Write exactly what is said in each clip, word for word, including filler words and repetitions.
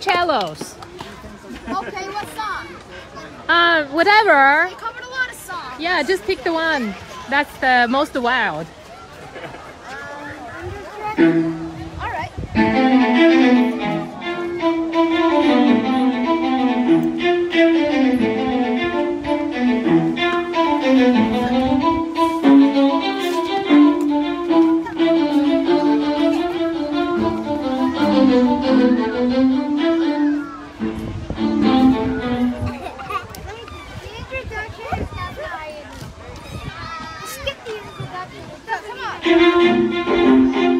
cellos. Okay, what song? Uh, whatever. We covered a lot of songs. Yeah, just pick the one that's the most wild. Um, All right. Skip the introduction. Come on.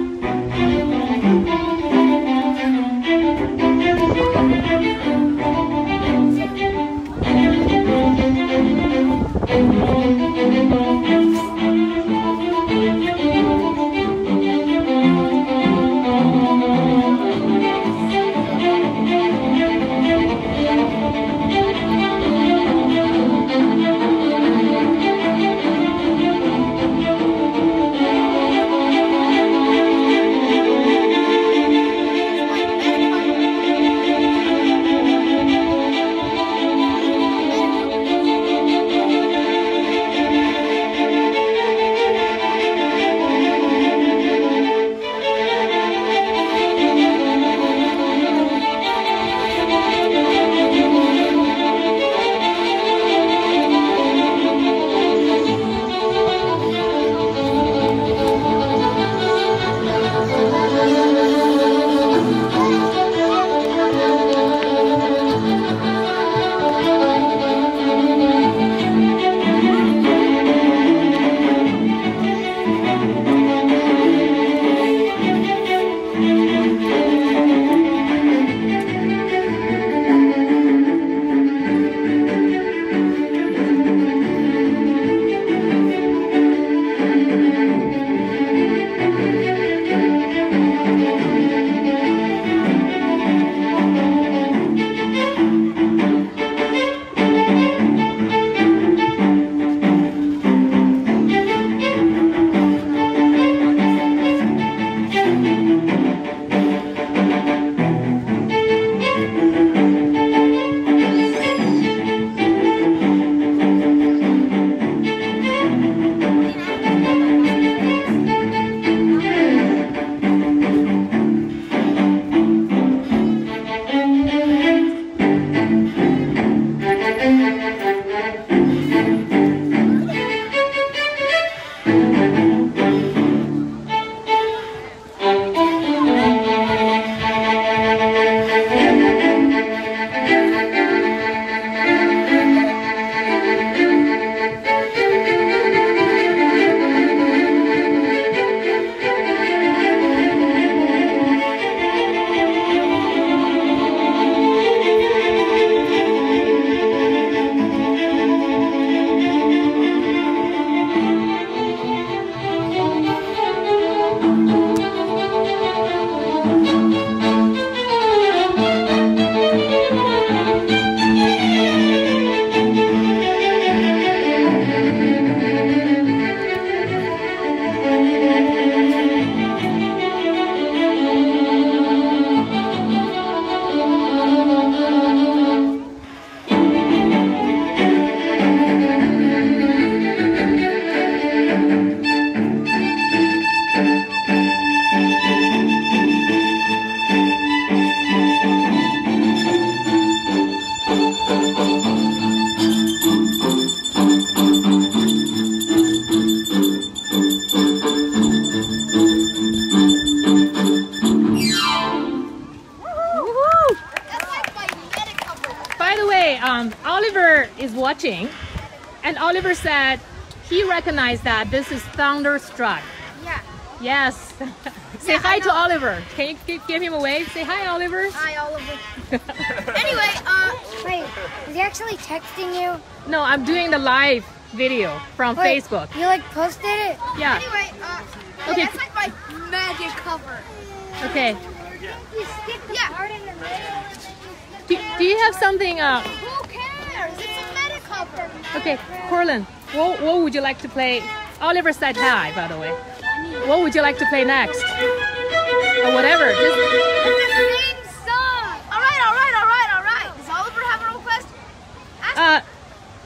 um, Oliver is watching, and Oliver said he recognized that this is Thunderstruck. Yeah. Yes. Say Yeah, hi to Oliver. Can you give, give him a wave? Say hi, Oliver. Hi, Oliver. Anyway, uh, wait, is he actually texting you? No, I'm doing the live video from Wait, Facebook. You like posted it? Yeah. Anyway, uh, Okay. that's like my magic cover. Okay. You stick the Yeah. part in the middle. Do, do you have something? Uh, Who cares? It's a meta cover. okay, Corlan, what, what would you like to play? Oliver said hi, by the way. What would you like to play next? Or whatever. Just... It's the same song. All right, all right.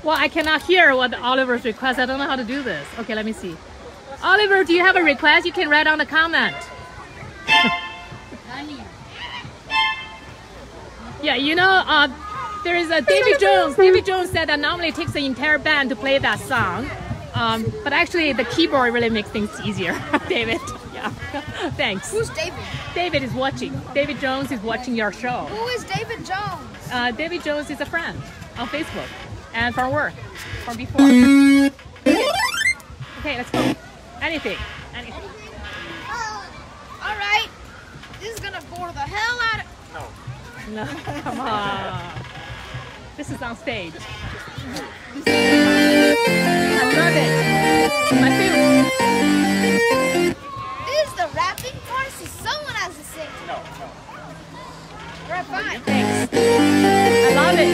Well, I cannot hear what Oliver's request. I don't know how to do this. Okay, let me see. Oliver, do you have a request? You can write on the comment. Yeah, you know, uh, there is a David Jones. David Jones said that normally it takes the entire band to play that song. Um, but actually, the keyboard really makes things easier. David, yeah, thanks. Who's David? David is watching. David Jones is watching your show. Who is David Jones? Uh, David Jones is a friend on Facebook and from work, from before. Okay, okay, let's go. Anything, anything. Uh, all right. This is gonna bore the hell out of. No, come on. This is on stage. I love it. My favorite. This is the rapping part, so someone has to sing. No, no. All right, fine. Thanks. I love it.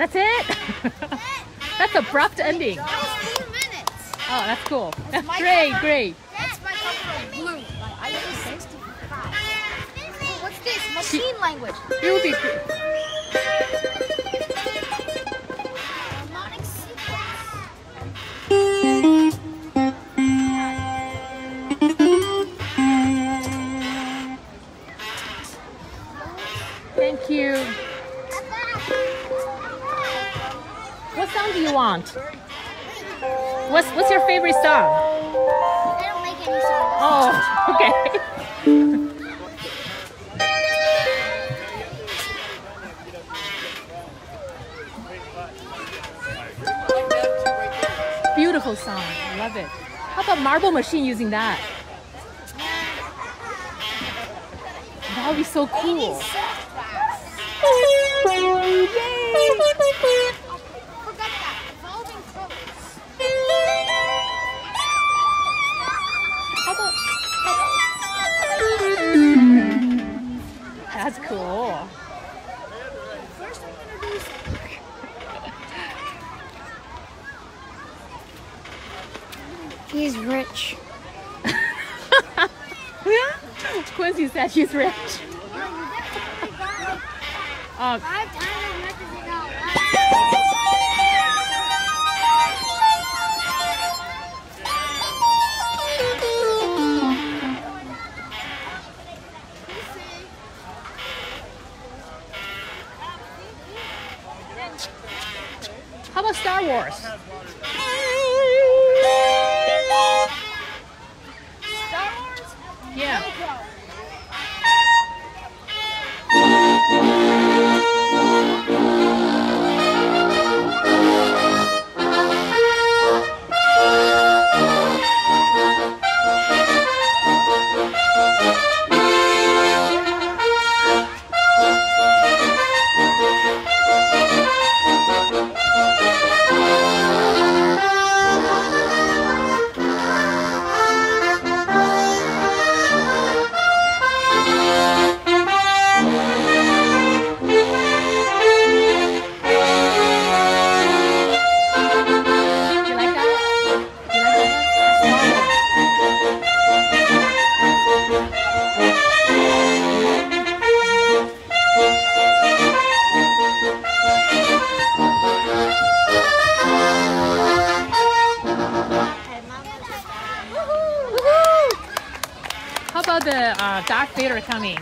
That's it? That's abrupt ending. That was four minutes. Oh, that's cool. That's my Great, cover. great. That's my cover of blue. Like, I use sixty-five. What's this? Machine language. It would be good. Harmonic sequence. Thank you. What song do you want? What's what's your favorite song? I don't make any songs. Oh, okay. Beautiful song. I love it. How about marble machine using that? That would be so cool. Forgot that. Evolving colors. How about, that's cool. First, I'm gonna do something. He's rich. Quincy said she's rich. Uh, Five times as much as he got. how about Star Wars? Star Wars? Yeah. How about the uh, Darth Vader coming?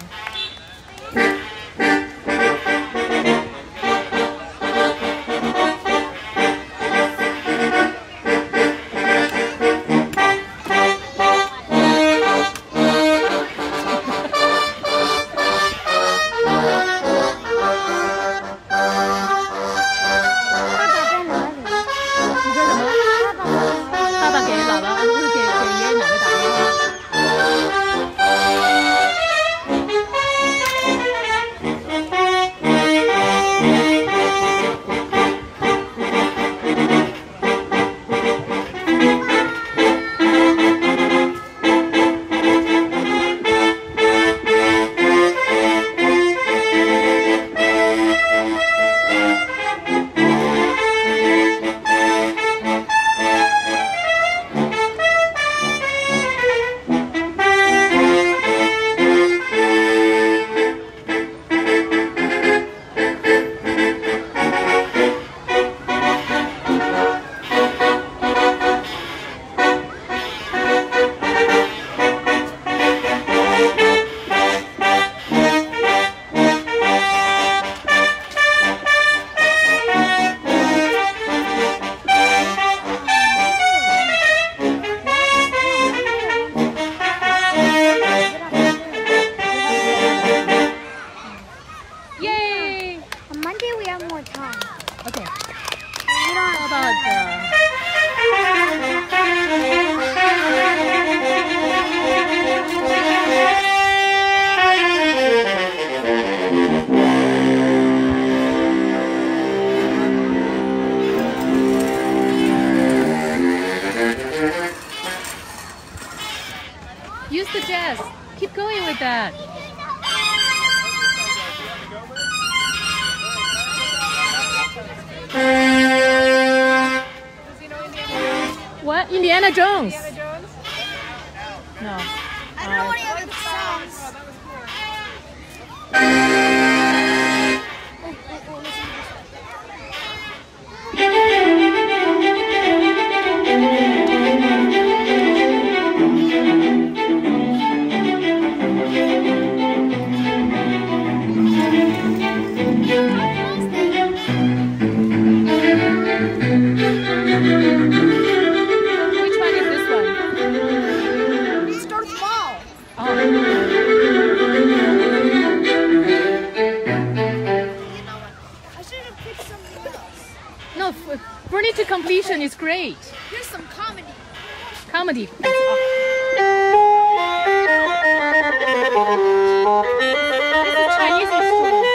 Use the jazz. Keep going with that. Indiana Jones. Indiana Jones? No. I don't know any other songs. Oh, that was cool. Oh, oh, oh, listen Which one is this one? It starts small. Oh. You know what? I should have picked something else. No, f- Bring It to Completion is great. Here's some comedy. Comedy. That's This is Chinese instrument.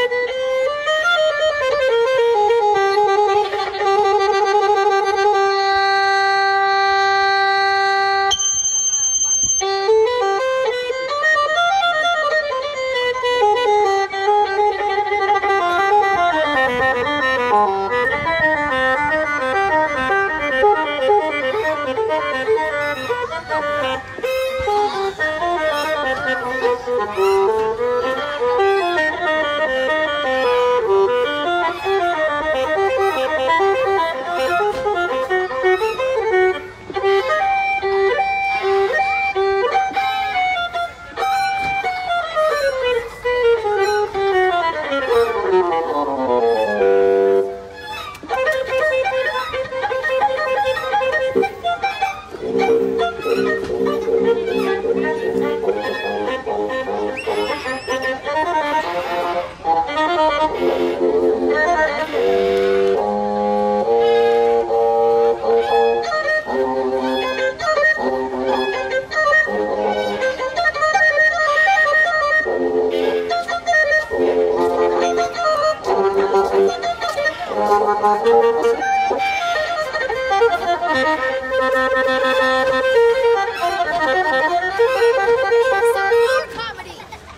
Some more comedy.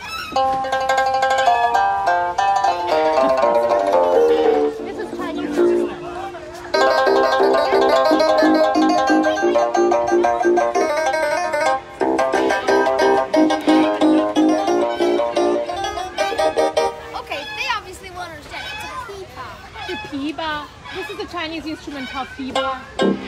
This is Chinese instrument. Okay, they obviously won't understand. It's a peacock. The piba. This is a Chinese instrument called piba.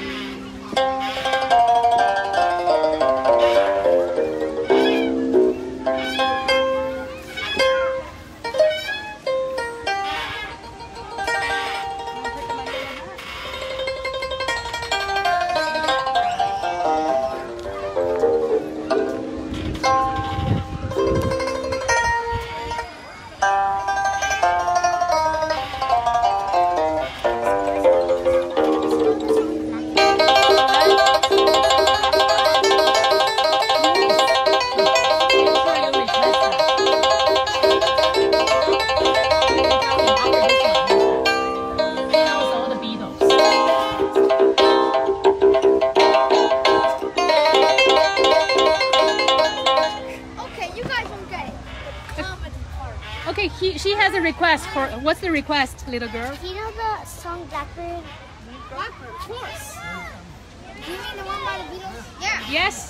Okay, you guys won't get it. The comedy part. Okay, he, she has a request for. What's the request, little girl? Do you know the song Blackbird? Blackbird, of course. Do you mean the one by the Beatles? Yeah. Yes.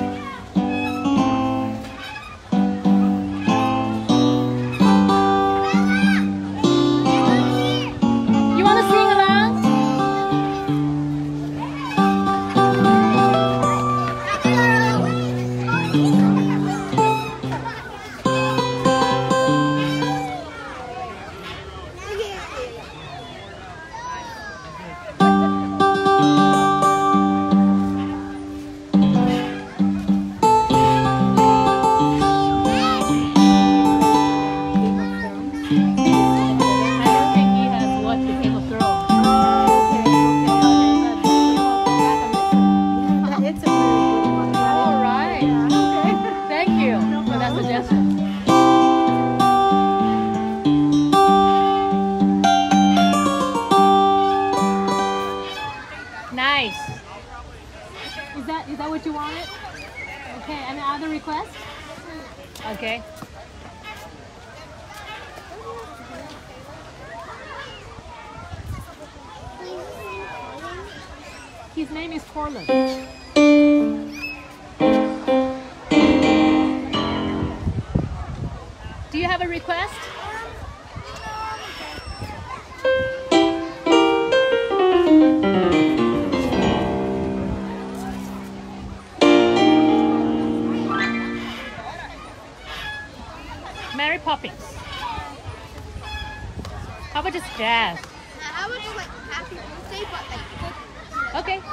You want to sing along? I don't think he has watched The Game of Thrones. It's a very good one. All right. Okay. Thank you for that suggestion. Nice. Is that is that what you wanted? Okay. Any other requests? Okay. His name is Corlan. have a request? Mary Poppins. How about just jazz? How about just like happy birthday, but like Okay.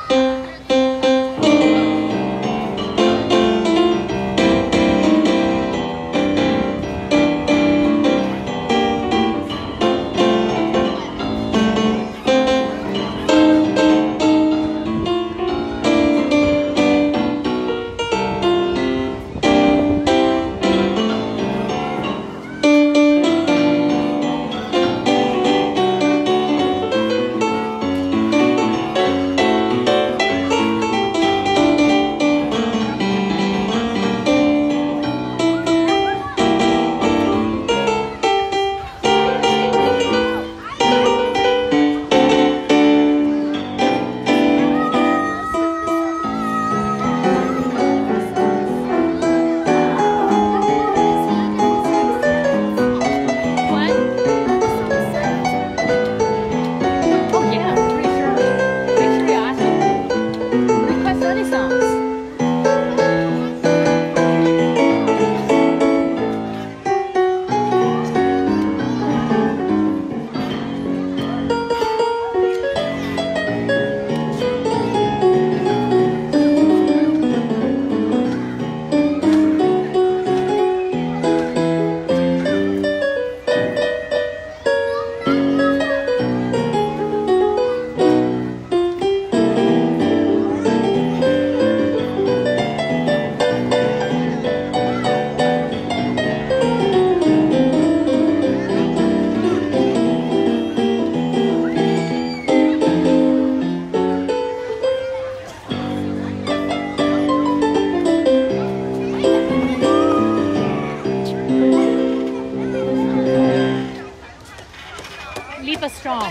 Strong. No,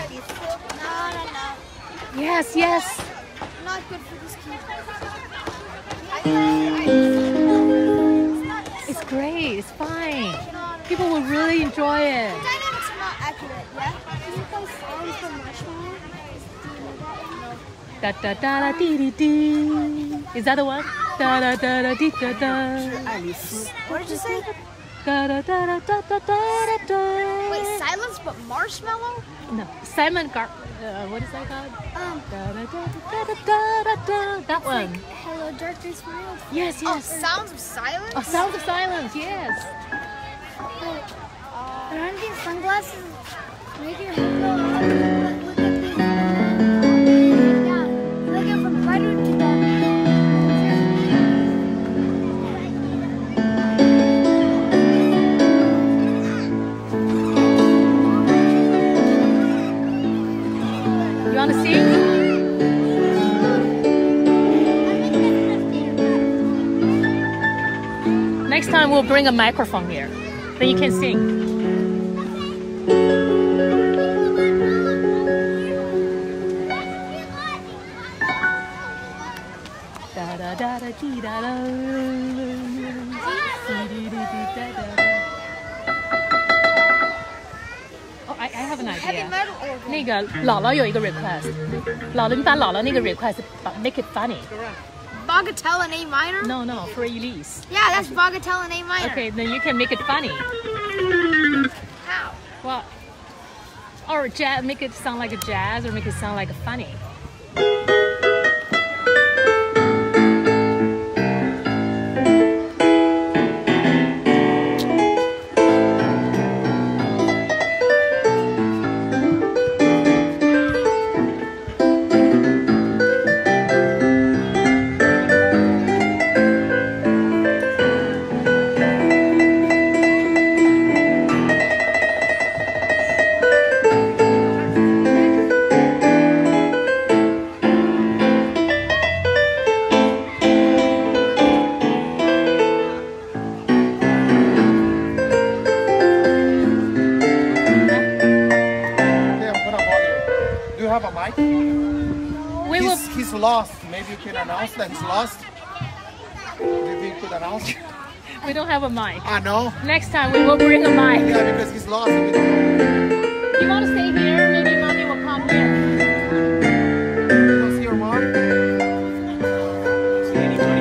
no, no. Yes, yes. Not good for this kid. It's great. It's fine. People will really enjoy it. The dynamics are not accurate, yeah? Can you play songs from Marshmallow? Da da da da dee dee dee. Is that the one? Da da da da dee da da. What did you say? Da da da da da da da da. Wait, silence but marshmallow? No, Simon Gar. Uh, what is that called? Um, Da da da da da da da da. That one. Hello, Darkness World. Yes, oh, yes. Sounds of Silence? Oh, Sound of Silence. Yes. Wait, aren't these sunglasses make your head go up? Look, look at these. Yeah, look at from brighter to darker. You want to sing? Next time we'll bring a microphone here. Then you can sing. Da da da da dee da da. Oh, I I have an Heavy idea. metal organ. 那个姥姥有一个 request，姥姥你把姥姥那个 request 把 make it funny。 Bagatelle in A minor? No, no, for Elise. Yeah, that's Bagatelle in A minor. Okay, then you can make it funny. How? Well, or jazz, make it sound like a jazz, or make it sound like a funny. Have a mic? We will. He's, he's lost. Maybe you can announce that he's lost. Maybe you could announce. We don't have a mic. I know. Next time we will bring a mic. Yeah, because he's lost. And we don't know. You want to stay here? Maybe mommy will come here. You don't see your mom? See anybody?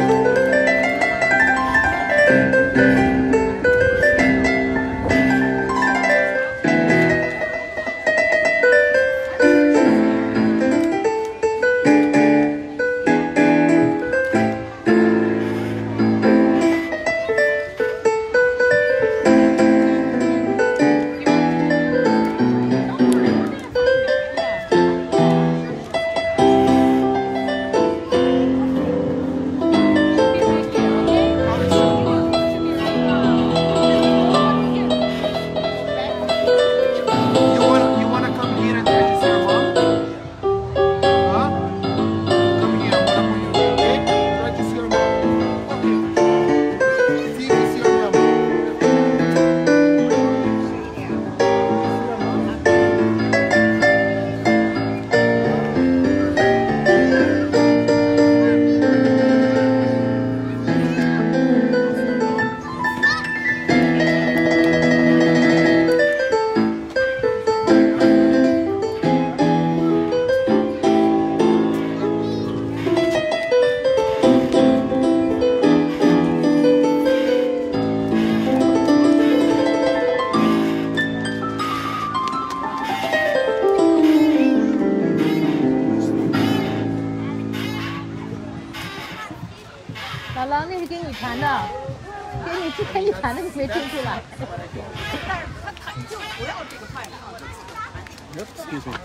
Excuse me.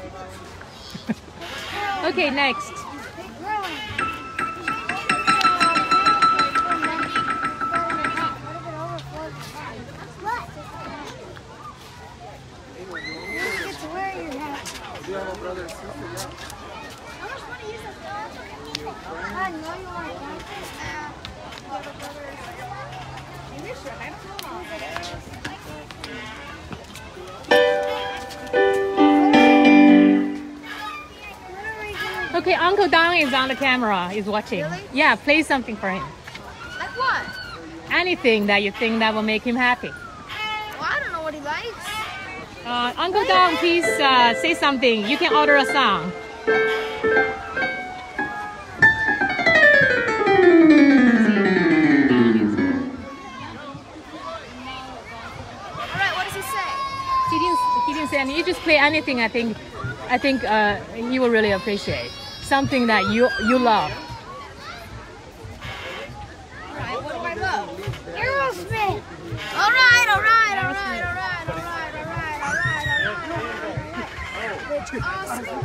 Okay, next. Do you have a brother and sister? Yeah. How much money is that? I know you want to go. You have a brother and sister. Okay, Uncle Don is on the camera, is watching. Really? Yeah, play something for him. Like what? Anything that you think that will make him happy. Well, I don't know what he likes. Uh, Uncle Don, please uh, say something. You can order a song. Alright, what does he say? He didn't. He didn't say anything. You just play anything. I think. I think uh, he will really appreciate something that you you love. Alright, what do I love? Aerosmith. Alright, alright, alright, alright, alright, alright, alright, alright. Which Oscar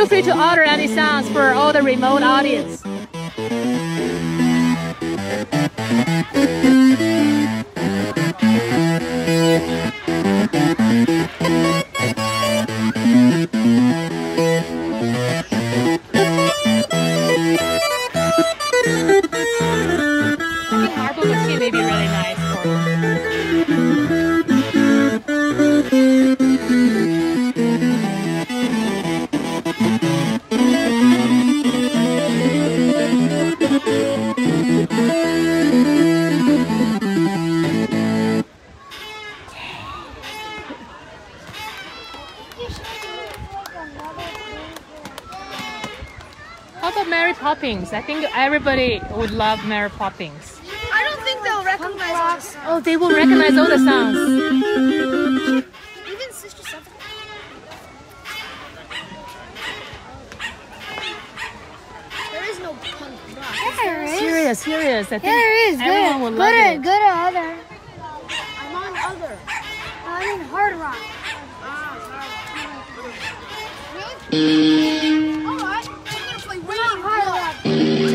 feel free to order any songs for all the remote audience. Marble machine may be really nice for How about Mary Poppins? I think everybody would love Mary Poppins. I don't think they'll recognize us. Oh, they will recognize all the songs. Even Sister Seven. There is no punk rock. Yeah, there is. Serious, serious. I think Yeah, there is. everyone Go will to, love go to, it. go to other. I'm on other. I mean hard rock. Really? Alright. I'm gonna play Raining Hard Blood. rock.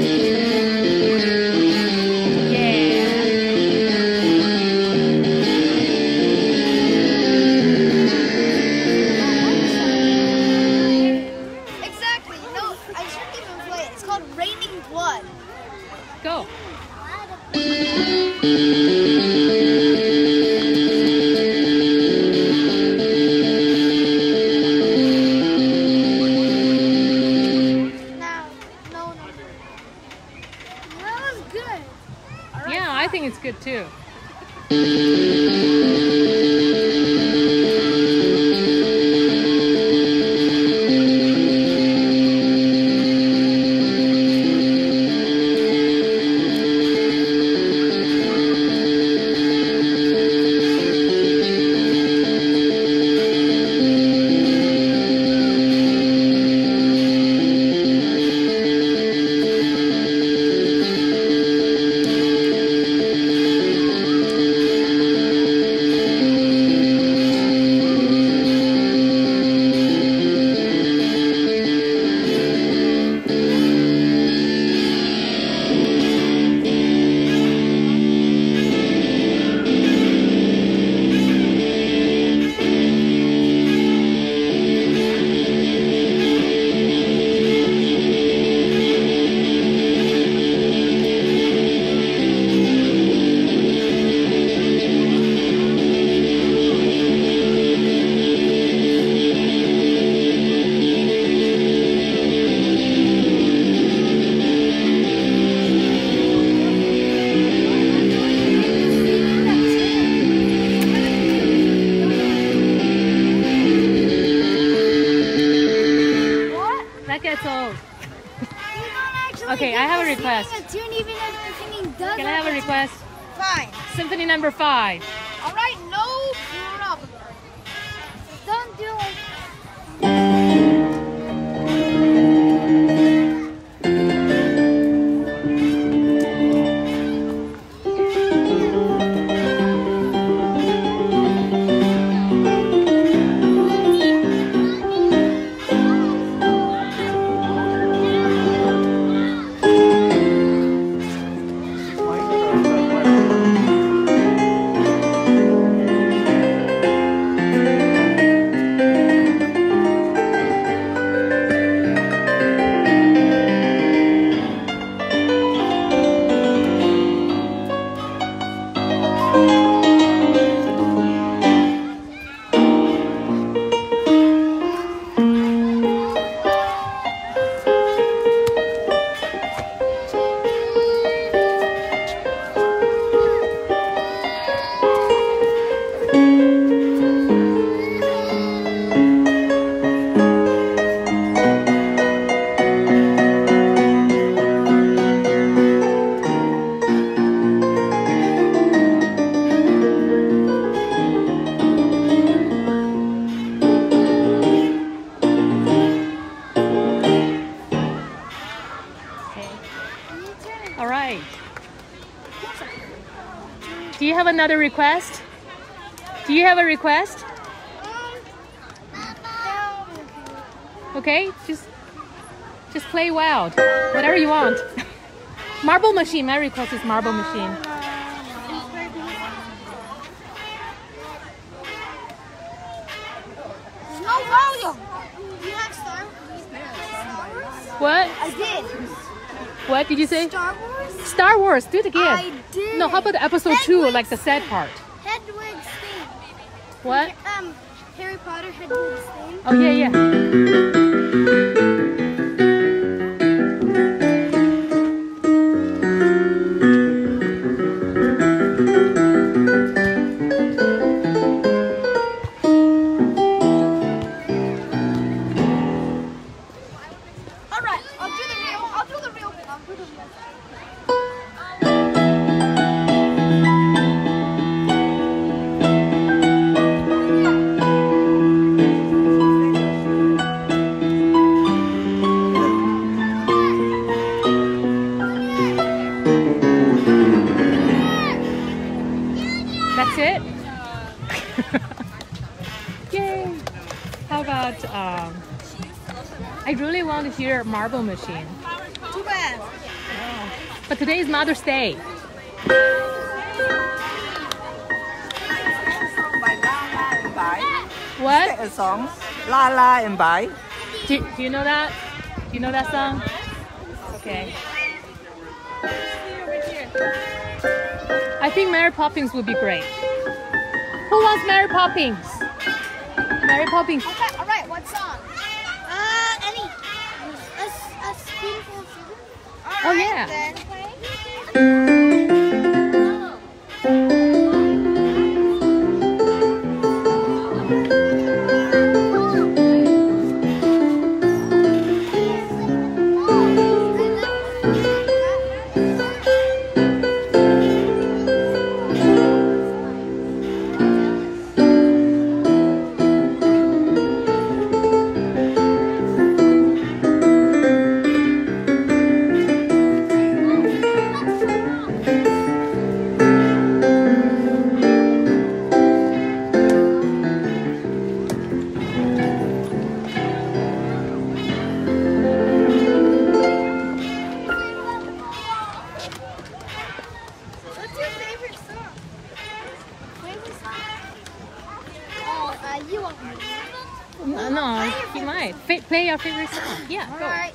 Exactly. No, I shouldn't even play it. It's called Raining Blood. Go. Now, no, no. That was good. Yeah, I think it's good too. That gets old. Okay, I have a request. A tune even if the singing does. Can I have a request? Fine. Symphony number five. Alright, no problem. Don't do it. All right. Do you have another request? Do you have a request? Okay, just Just play wild. Whatever you want. Marble machine. My request is marble machine. No volume. Do you have Star Wars? What? I did. What did you say? Star Wars? Star Wars. Do it again. I did. No, how about the episode two, like the sad part? Hedwig's theme. What? Um, Harry Potter Hedwig's theme. Oh, yeah, yeah. All right, I'll do the real. I'll do the real. I'll do the real. That's it? Yay! How about, um, I really want to hear Marble Machine. Too bad. But today is Mother's Day. What? A song, La La and Bye. Do, do you know that? Do you know that song? Okay. I think Mary Poppins would be great. Who wants Mary Poppins? Mary Poppins. Okay, all right. What song? Uh, any. A, a spoonful of sugar. All Oh, right, yeah. Then. What's your favorite song? Favorite song? Oh, uh, you won't know. No, no, you might. Fa- play your favorite song. Yeah, All go. right.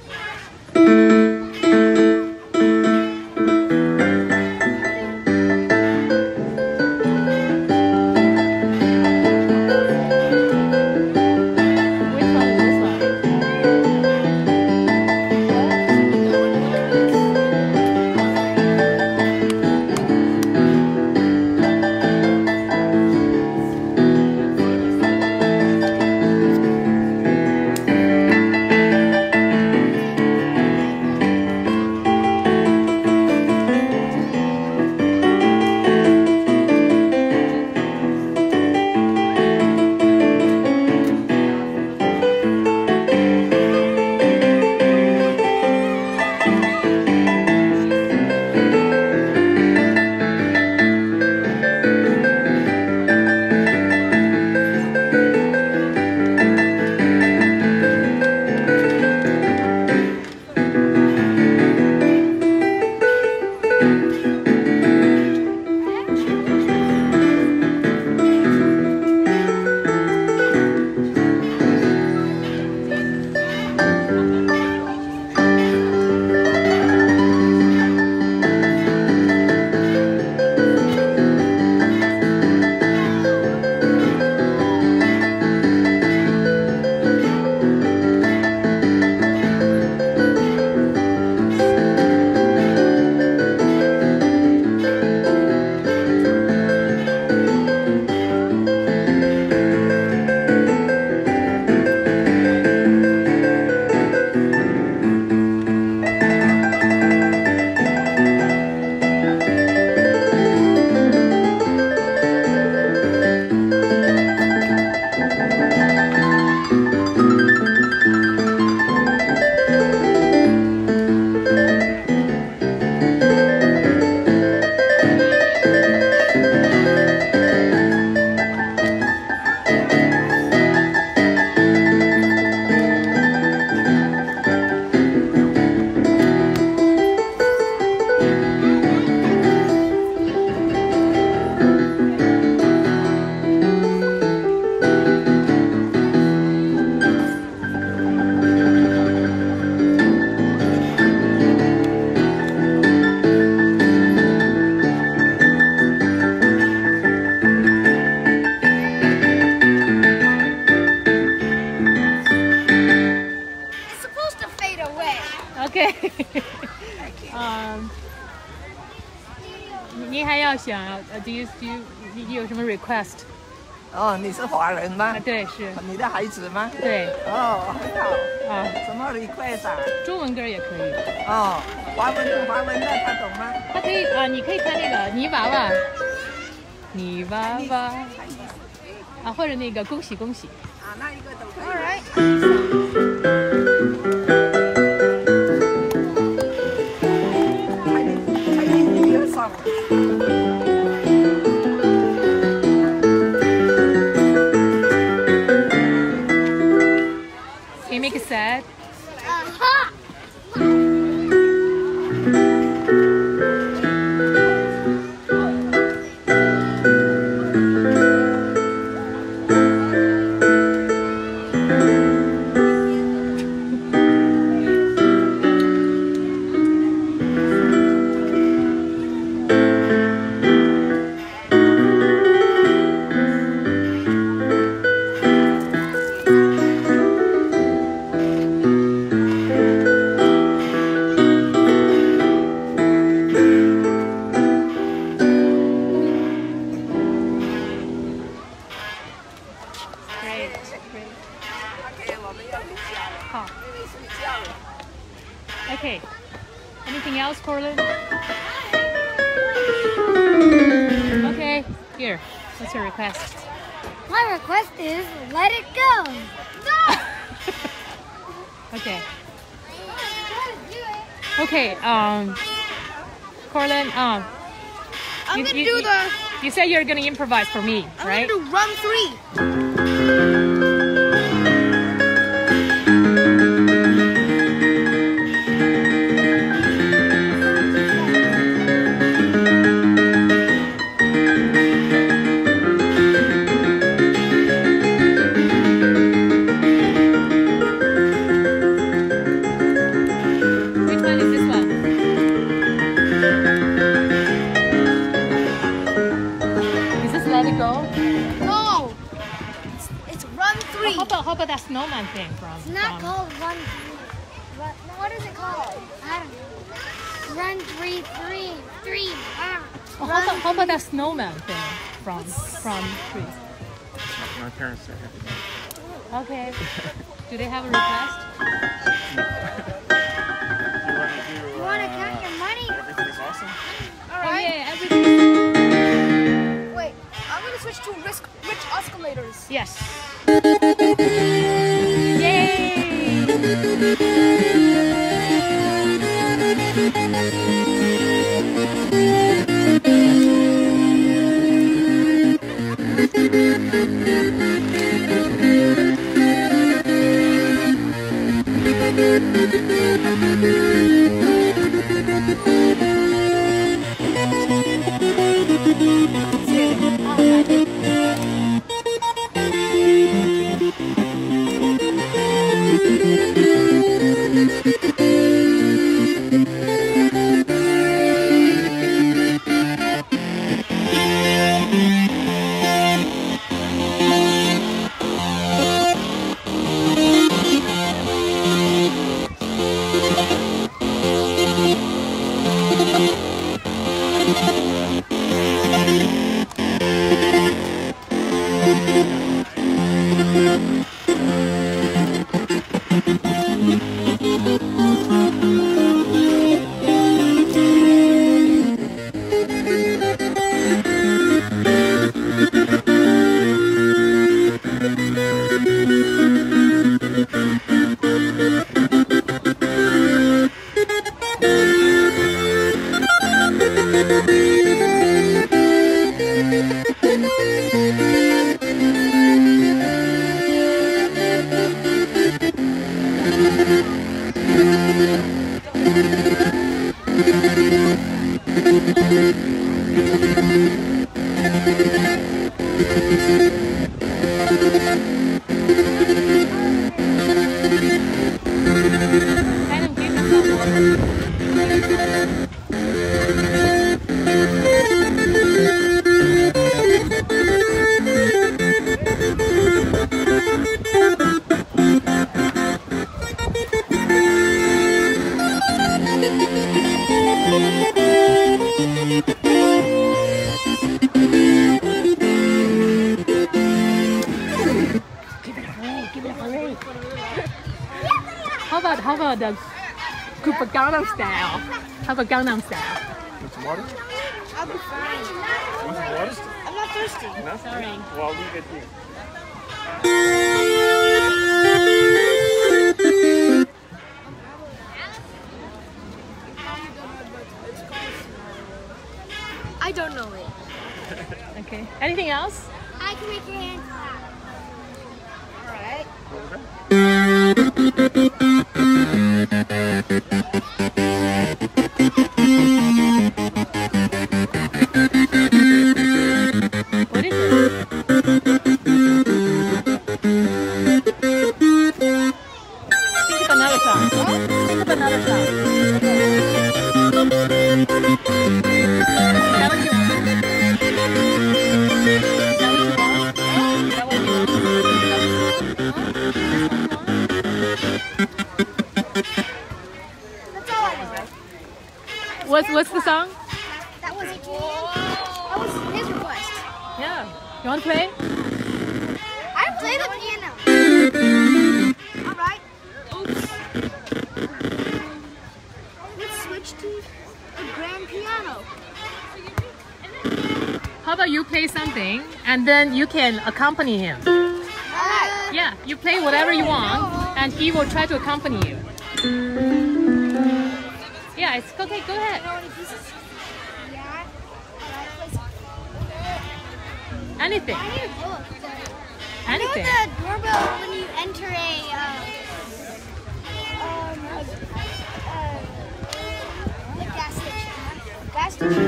Which one is this one? 嗯，您还要想呃 ，Do you do you 你有什么 request？ 哦，你是华人吗？ 啊，对，是。 你的孩子吗？ 对。 哦，很好。 啊， 什么 request 啊？ 中文歌也可以。 哦，华文华文的他懂吗？ 他可以啊，你可以看那个泥娃娃，泥娃娃啊，或者那个恭喜恭喜。 啊，那一个都可以。 All right. Can you make it sad? Uh-huh. Okay. Anything else, Corlan? Okay. Here. What's your request? My request is let it go. No. Okay. Okay. Um, Corlan. Um. I'm you, gonna you, do the. You said you're gonna improvise for me, I'm right? gonna do run three. Which one is this one? Is this Let It Go? No. It's, it's run three. How about how about that snowman thing from? It's not from called run three. Run, no, what is it called? I don't know. Run three, three, three. Ah. Oh, how about how about that snowman thing from from Greece? My parents said it. Okay. Do they have a request? You want to count your money? Everything's awesome. All Oh right. yeah, everything. Wait, I'm gonna switch to risk, rich escalators. Yes. Yay! Adam, give me some water. How about how about the Cooper Gangnam style? How about Gangnam style? Want some water? I'll be fine. Want some water? I'm not thirsty. No? Sorry. Well, I'll leave it here. I don't know it. Okay. Anything else? I can make your hand clap. Alright. What is it? Think of another song. Think of another song. Is that what you want? Is that what you want? Is that what you want? That's all I know. What's what's the song? That was it. That was his request. Yeah. You want to play? I play the piano. Alright. Oops. Let's switch to the grand piano. How about you play something and then you can accompany him? Alright. Yeah, you play whatever you want and he will try to accompany you. Yeah, it's okay, go ahead. You know any pieces? Yeah. Alright, play some. Anything. I need a book. Anything. You know the doorbell when you enter a, uh, um, a, uh, a gas station? Gas station?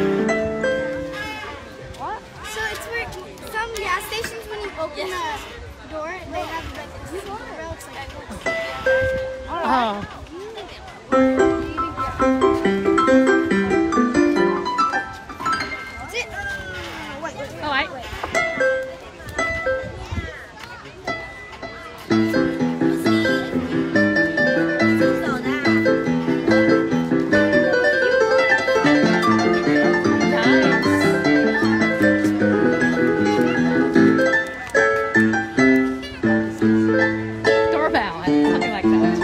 What? So it's where some gas stations, when you open the door, they have like this doorbell. It's like, Oh. that's it. Wait, wait, wait. All right. Doorbell, something like that.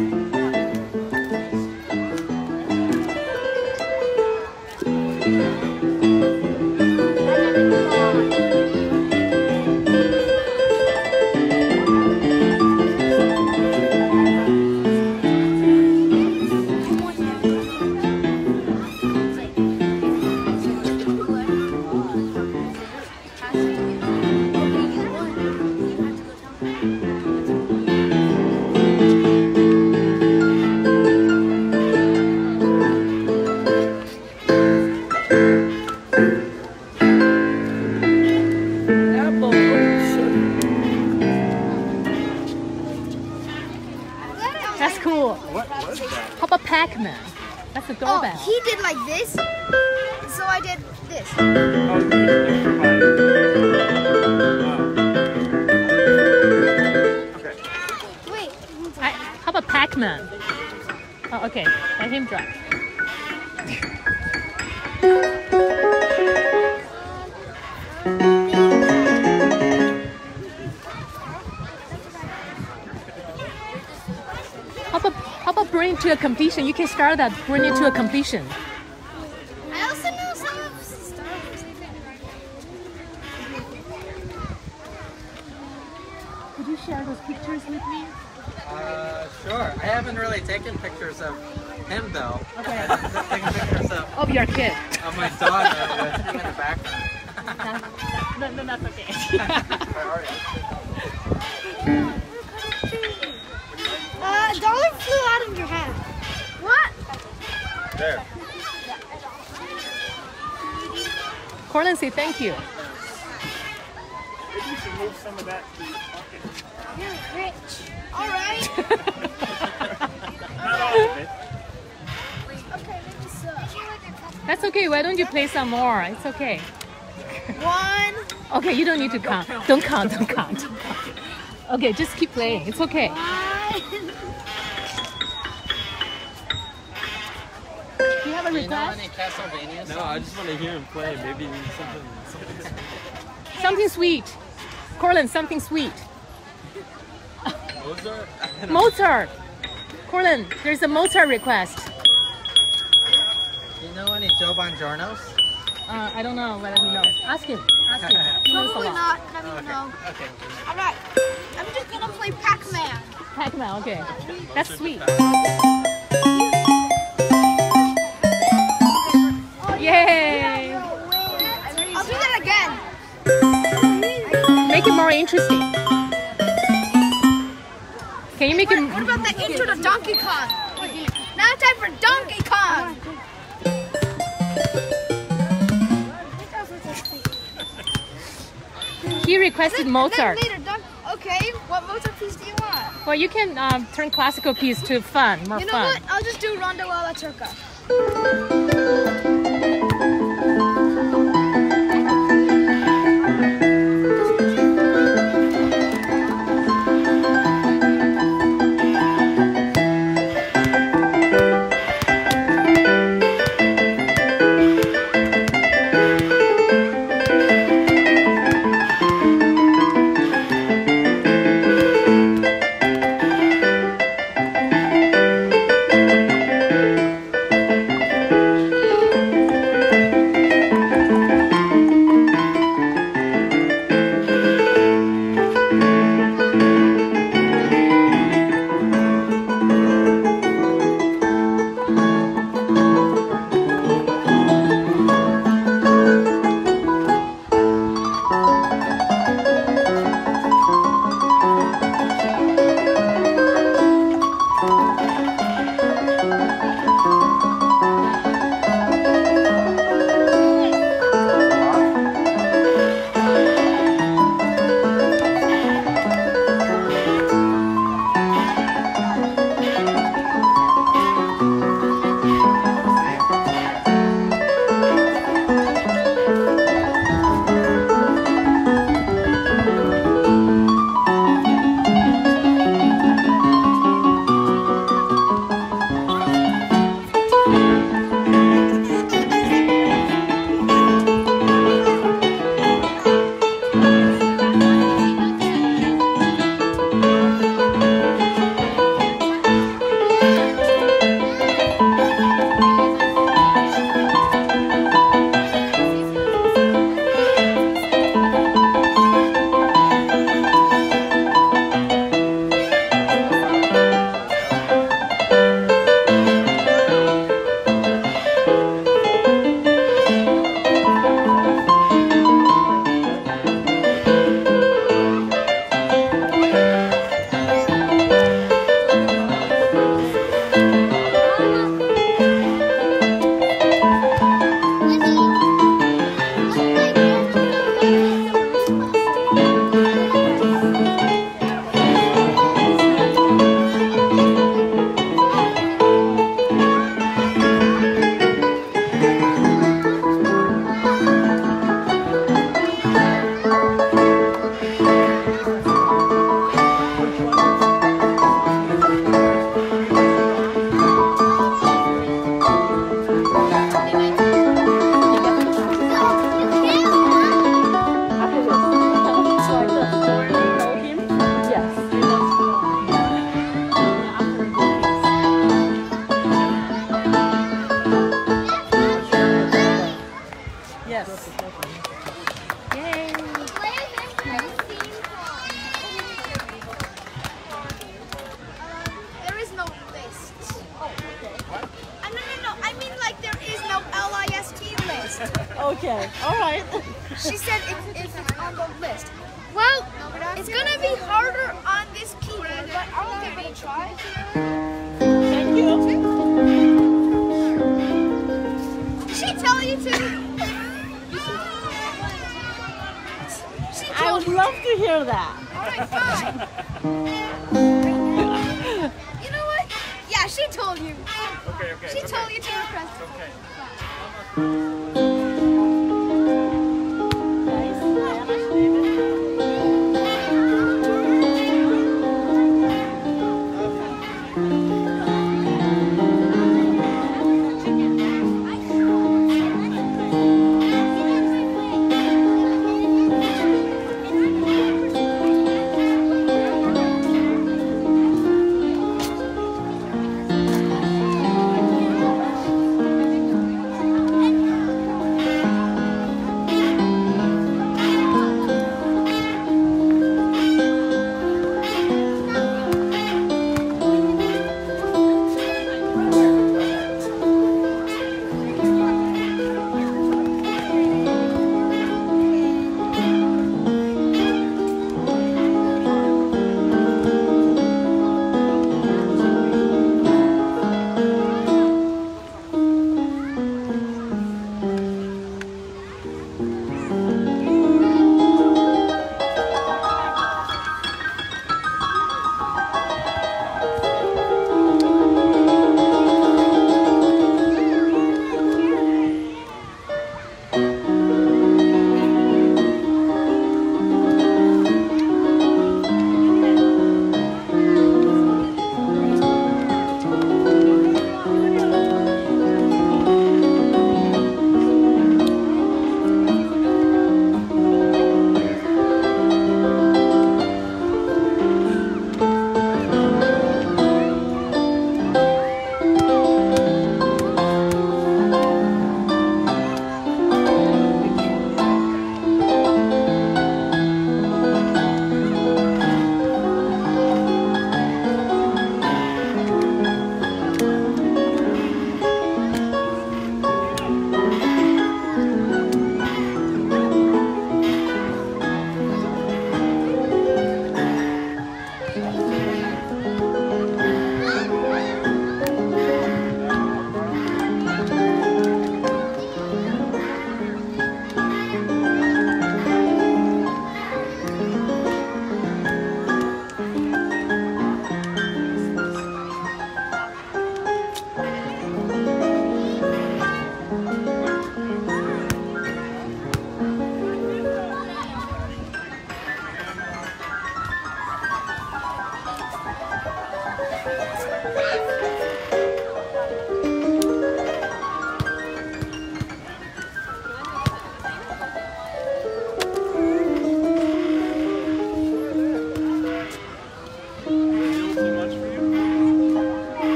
That's cool. What was that? How about Pac-Man? That's the Oh, doorbell. he did like this, so I did this. Oh, you improvise. Oh. Okay. Wait. I, how about Pac-Man? Oh, okay. Let him drive. How about, how about bring it to a completion? You can start that, bring it to a completion. I also know some of Star Wars. Could you share those pictures with me? Uh, sure. I haven't really taken pictures of him though. Okay. I've been taking pictures of, Of your kid. of my daughter with him in the background. No, no, that's okay. Uh, a dollar flew out of your hand. What? There. Corlan, say thank you. Maybe you should move some of that to your pocket. You're rich. All right. Not all of it. Okay, maybe so. That's okay. Why don't you play some more? It's okay. One. Okay, you don't need to count. Don't count. Don't count. Okay, just keep playing. It's okay. One. You have have a Do you know request? any Castlevania songs? No, I just want to hear him play. Maybe something. something. Something sweet. Corlan, something sweet. Mozart? Mozart. Corlan, there's a Mozart request. Do you know any Joe Bongiornos? Uh, I don't know. Let me know. Ask him. Ask him. He knows a Probably lot. not. Let me know. Okay. All right. I'm just gonna play Pac-Man. Pac-Man. Okay. That's sweet. Yay! I'll do that again. Make it more interesting. Can you make it? What about the intro to Donkey Kong? Now it's time for Donkey Kong. He requested Mozart. Then later, Don- okay, what Mozart piece do you want? Well, you can um, turn classical piece to fun, more You know fun. what? I'll just do Rondo alla Turca. Okay, all right. She said if, if it's on the list. Well, it's gonna be harder on this keyboard, but I'll give it a try. Thank you. Did she tell you to? She I told would love to hear that. Alright, fine. You know what? Yeah, she told you. Okay, okay. She okay. told you to request. Okay.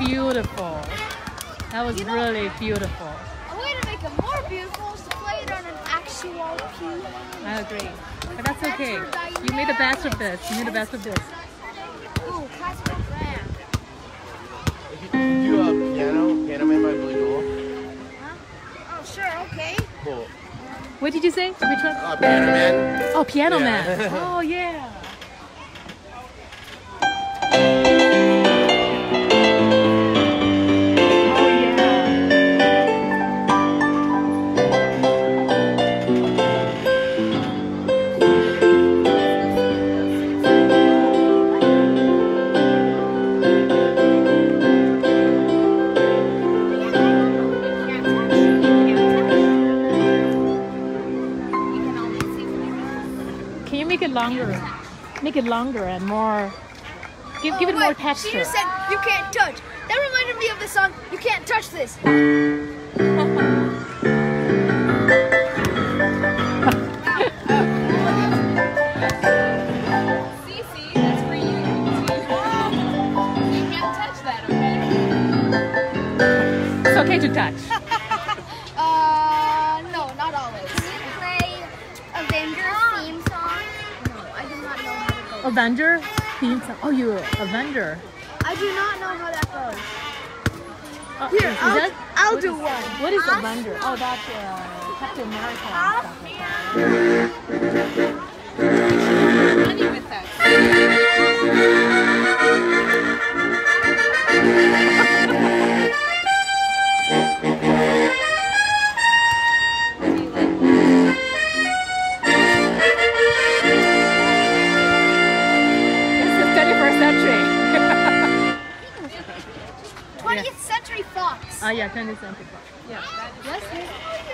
beautiful. That was You know- really beautiful. A way to make it more beautiful is to play it on an actual piano. I agree. But that's okay. You made the best of this. You made the best of this. Ooh, classical grand. Did you uh, piano, Piano Man by Billy Joel? Oh, sure, okay. Cool. What did you say? Which one? Uh, Piano Man. Oh, Piano Yeah. Man. Oh, yeah. Can you make it longer? Make it longer and more. Give, give it Oh, more wait, texture. She just said, you can't touch. That reminded me of the song, You Can't Touch This. Cece, that's for you. You can't touch that, okay? It's okay to touch. Uh, no, not always. Play Avengers theme song. No, I do not know how to go. Avenger theme song. Oh, you're Avenger. I do not know how that goes. Uh, Here, is I'll, that- I'll what do is- one. What is Avenger? Oh, that's uh, Captain America. and stuff like that. Funny with that. It's the twenty-first century. twentieth Century Fox. Oh yeah, twentieth century. Yeah. Yes, yes.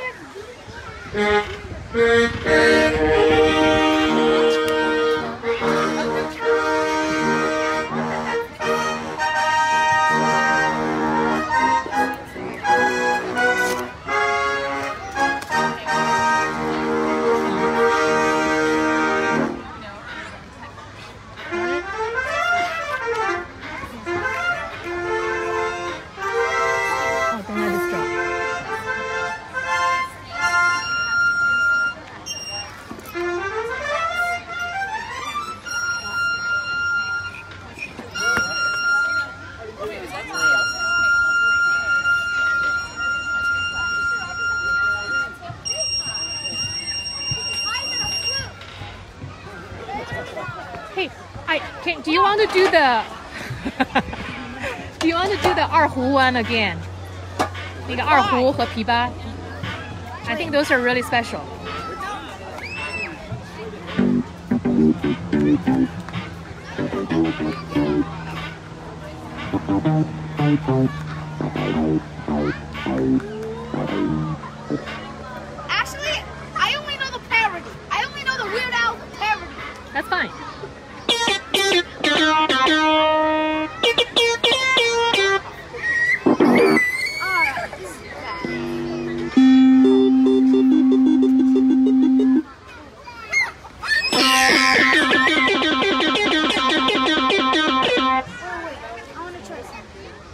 Oh, don't let this drop. Hey, I can. Do you want to do the? Do you want to do the 二胡 one again? 那个二胡和琵琶 I think those are really special. Actually, I only know the parody. I only know the Weird Al parody. That's fine. Alright, this is bad. Oh wait, I want to try something.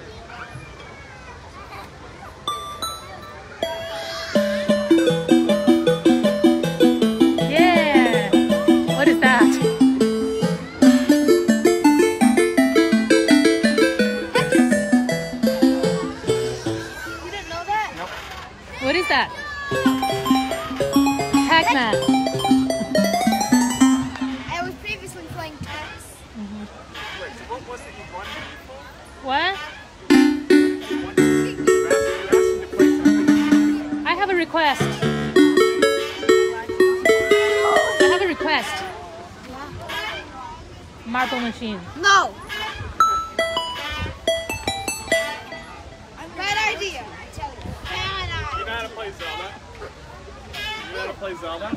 Yeah. What is that? You didn't know that? What is that? Pac-Man. I was previously playing Tex. Wait, so what was it you wanted before? What? You wanted you asked, you asked him to play something. I have a request. I have a request. Marble machine. No. Bad idea. I tell you. Bad You idea. know how to play Zelda? You know how to play Zelda?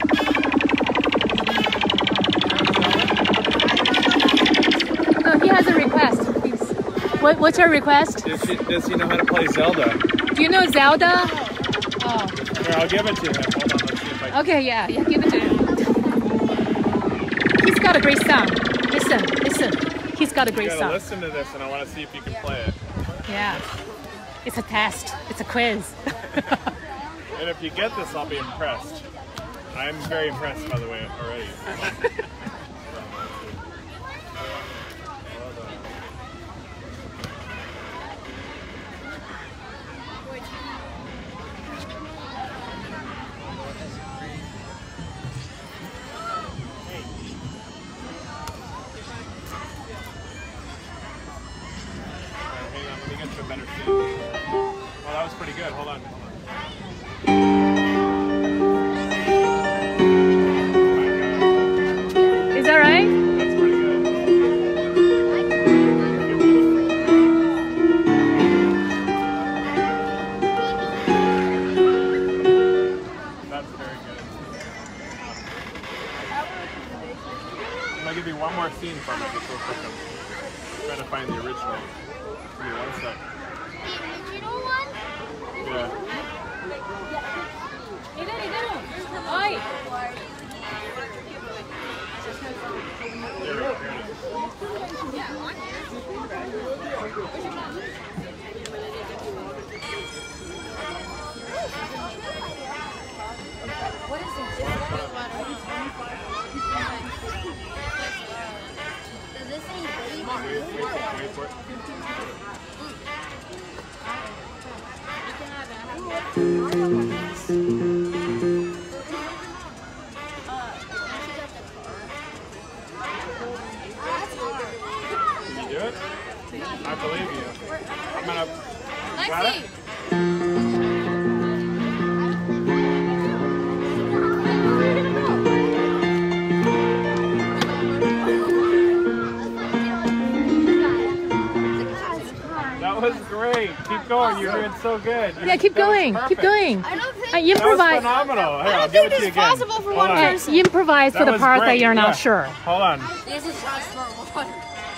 Oh, he has a request. Please. What, what's your request? Does he, does he know how to play Zelda? Do you know Zelda? Oh, Here, I'll give it to him. Hold on, let's see if I can. okay, yeah, yeah, give it to him. He's got a great sound. Listen, listen. He's got a You great gotta sound. listen to this and I want to see if you can play it. Yeah. It's a test. It's a quiz. And if you get this, I'll be impressed. I'm very impressed, by the way, already. Better seat. Well, that was pretty good. Hold on. Hold on. Is that right? That's pretty good. That's very good. I'm gonna give you one more scene from it just real quick. I'm trying to find the original. Give me one sec. original one? Yeah. Oi. There we go. Here it What is it? Does this say baby? Wait, wait, wait for it. Can you do it? I believe you. I'm gonna. Got it? That was great. Keep going. You're doing so good. You're, Yeah, keep that was going. Keep perfect. going. I don't think Uh, you That was improvise. phenomenal. Here, I I'll don't give think it to you it's again. possible for Hold one on. Uh, you improvise That for the was part that great. you're not Yeah. sure. Hold on. this is not smart one.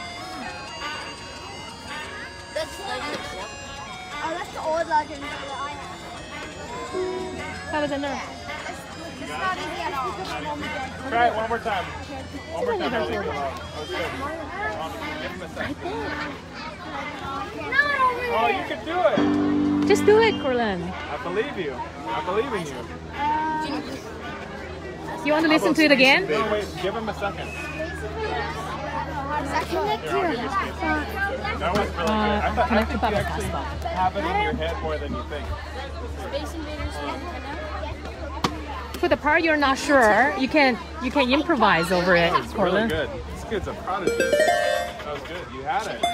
That's legend. Oh, that's the old legend that I have. That was a no. It's not easy at all. Try it one more time. One more time. I'll leave you alone. That was good. Hold on, give him a second. Oh, you can do it. Just do it, Corlan. I believe you. I believe in you. You want to listen to it again? No, wait. Give him a second. Here, I'll give you space. That was really good. I, thought, I think you actually have it in your head more than you think. Space Invaders For the part you're not sure, you can you can improvise over it, It's really Corlan. good. This kid's a prodigy. That was good. You had it.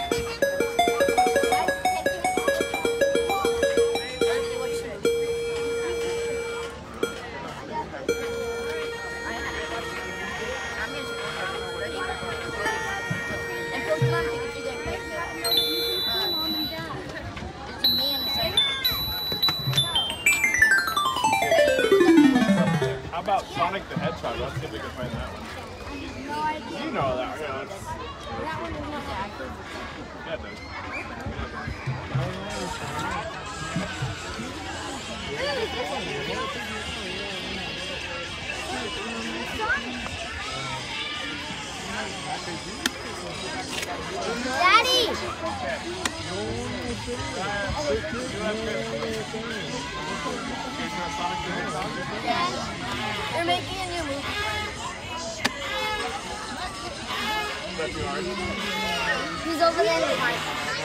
How about Sonic the Hedgehog? Let's see if we can find that one. You know that. Yeah, that's, yeah, it does. Daddy! They're making a new movie. Is that too hard? He's over there in the park.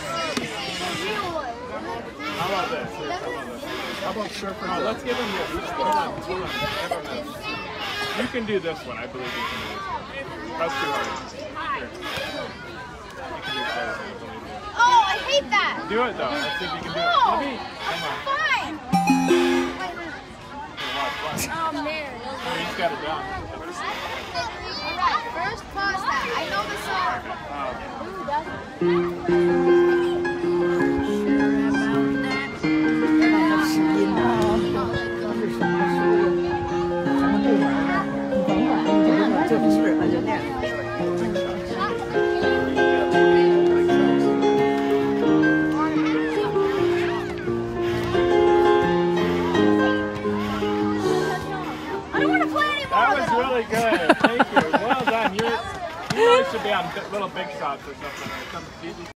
How about this? Here, how about this? How about Surfer? No, let's give him this. Hold on, hold on. Give him this. You can do this one. I believe you can do this one. That's too hard. Here. You can do this one. I believe you. Oh, I hate that. Do it though. Let's see if you can do it. No. Let me. Come on. Fine. Watch, watch. Oh, man. Oh, you just got it down. All right, first pause that. I know the song. Oh. That was really good. Thank you. Well done. You're, you really should be on Little Big Shots or something. Or some